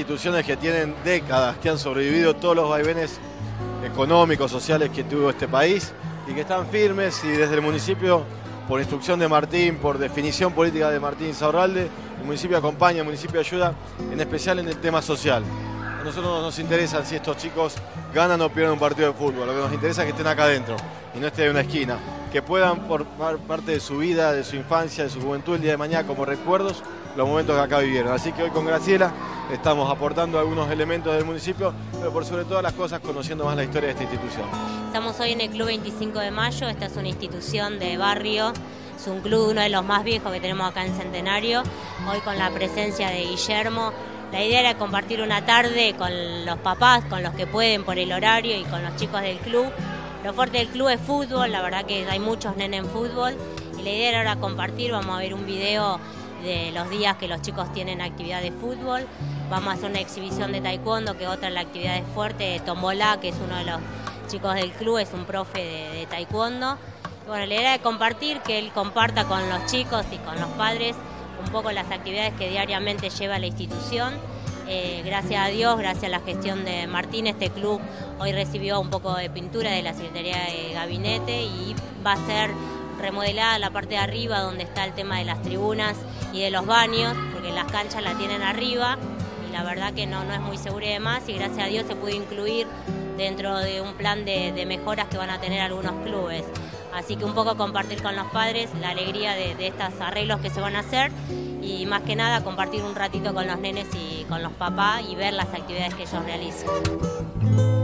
instituciones que tienen décadas, que han sobrevivido todos los vaivenes económicos, sociales que tuvo este país y que están firmes, y desde el municipio, por instrucción de Martín, por definición política de Martín Insaurralde, el municipio acompaña, el municipio ayuda, en especial en el tema social. A nosotros no nos interesa si estos chicos ganan o pierden un partido de fútbol, lo que nos interesa es que estén acá adentro y no estén en una esquina, que puedan formar parte de su vida, de su infancia, de su juventud el día de mañana como recuerdos los momentos que acá vivieron. Así que hoy con Graciela estamos aportando algunos elementos del municipio, pero por sobre todas las cosas conociendo más la historia de esta institución. Estamos hoy en el Club 25 de Mayo, esta es una institución de barrio, es un club uno de los más viejos que tenemos acá en Centenario, hoy con la presencia de Guillermo. La idea era compartir una tarde con los papás, con los que pueden por el horario y con los chicos del club. Lo fuerte del club es fútbol, la verdad que hay muchos nenes en fútbol y la idea era ahora compartir, vamos a ver un video de los días que los chicos tienen actividad de fútbol, vamos a hacer una exhibición de taekwondo, que otra de las actividades fuertes, Tombolá, que es uno de los chicos del club, es un profe de taekwondo. Bueno, la idea de compartir, que él comparta con los chicos y con los padres un poco las actividades que diariamente lleva la institución. Gracias a Dios, gracias a la gestión de Martín, este club hoy recibió un poco de pintura de la Secretaría de Gabinete y va a ser remodelada la parte de arriba donde está el tema de las tribunas y de los baños, porque las canchas la tienen arriba y la verdad que no es muy segura y demás, y gracias a Dios se pudo incluir dentro de un plan de mejoras que van a tener algunos clubes. Así que un poco compartir con los padres la alegría de estos arreglos que se van a hacer y más que nada compartir un ratito con los nenes y con los papás y ver las actividades que ellos realizan.